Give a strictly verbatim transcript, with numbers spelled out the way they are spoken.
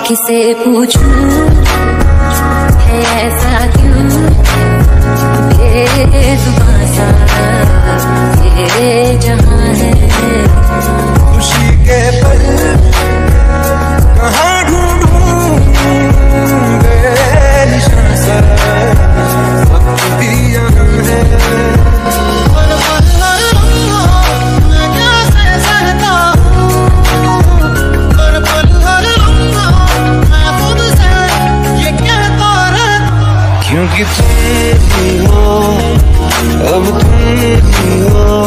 किसे पूछूं है ऐसा क्यों बेजुबां सा ये जहां है। खुशी के पल कहाँ ढूंढूं बेनिशान सा वक्त भी यहाँ है। क्योंकि तुम ही हो, अब तुम ही हो।